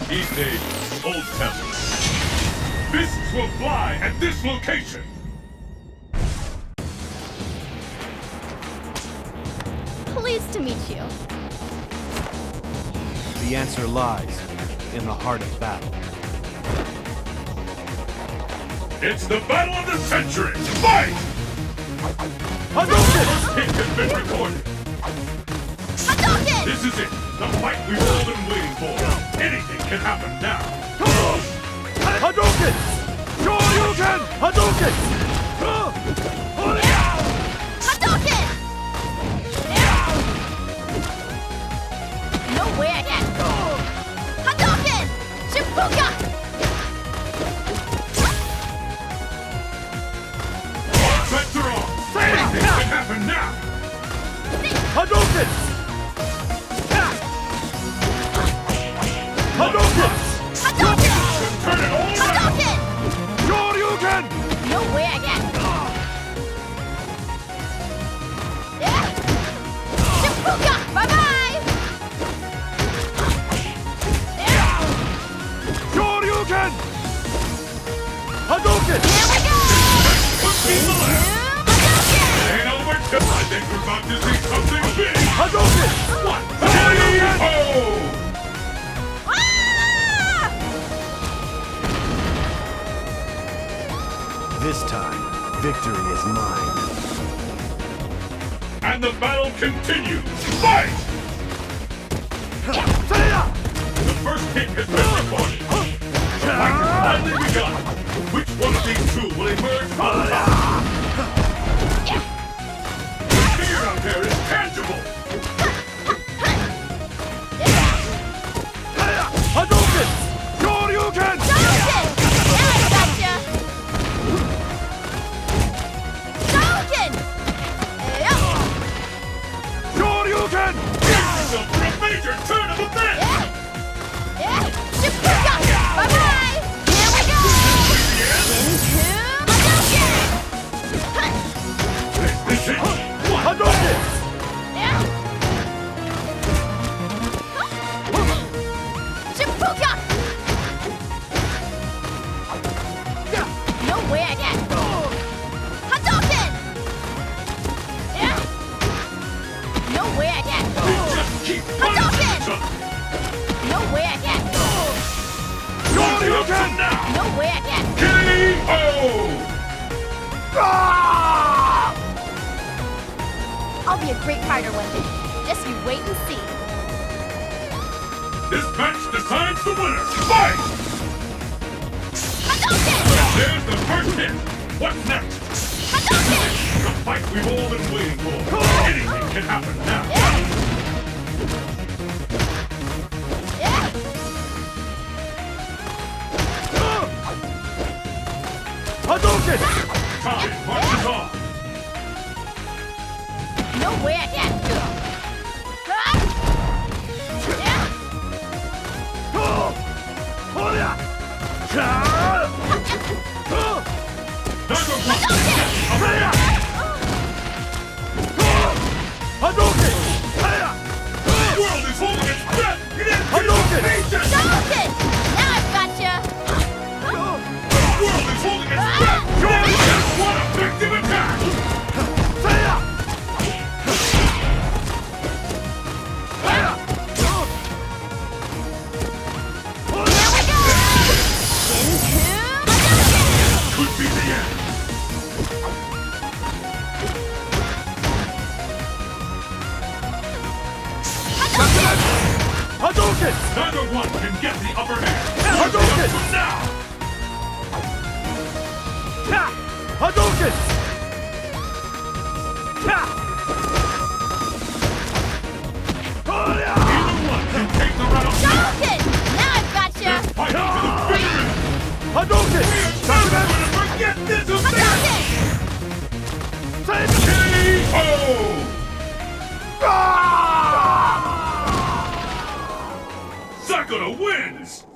These days, old temple. Fists will fly at this location! Pleased to meet you. The answer lies in the heart of battle. It's the battle of the century! Fight! Hadouken! Hit has been recorded! Hadouken! This is it! The fight we've all been waiting for! Anything can happen now! Hadouken! Shoryuken! Hadouken! Hadouken! No way I can! Hadouken! Shibuka! Bets are off! Anything can happen now! Hadouken! Hadouken! Hadouken! Turn it all around! Hadouken! Shoryuken! No way I can! Shibuka! Bye-bye! Shoryuken! Hadouken! Here we go! Hadouken! Hadouken! Ain't over till I think we're about to see something big! Hadouken! What? Hadouken! Oh! Ah! This time, victory is mine. And the battle continues! Fight! The first hit has been recorded. The fight has finally begun. Which one of these two will emerge on top? The fear out there is tangible! Hadouken! Shoryuken! Hadouken! Now I gotcha! Hadouken! Shoryuken! Brace yourself for a major turn of events! Shibuka! Bye-bye! Here we go! Into Hadouken! This is what? Hadouken! Shibuka! No way I can! Hadouken! No way I can! They just keep punishing each other! No way I can! Shoryuken now! No way I can! K.O. I'll be a great fighter one day. Just you wait and see. This match decides the winner! Fight! Hadouken! There's the first hit! What's next? Hadouken! The fight we've all been waiting for! Anything can happen now! Hadouken! Time marches on! No way I can! Hadouken! The world is holding its breath! It is Hadouken! Hadouken! Now I've gotcha! The world is holding its breath! What a effective attack! Here we go! Into Hadouken! Could be the end! Hadouken! Neither one can get the upper hand! Hadouken! From now! Hadouken! Either one can take the round! Hadouken! Now I've gotcha! They're fighting to the bitter end! Hadouken! Never gonna forget this event! Hadouken! K.O. Sakura wins!